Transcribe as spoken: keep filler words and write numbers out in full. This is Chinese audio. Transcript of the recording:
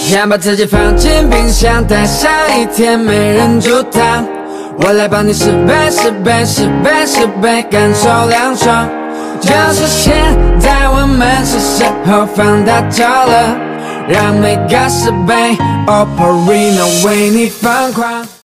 先把自己放进冰箱，待上一天没人阻挡。我来帮你十倍、十倍、十倍、十倍，感受凉爽。就是现在，我们是时候放大招了，让每个十倍 Oppo Reno 为你疯狂。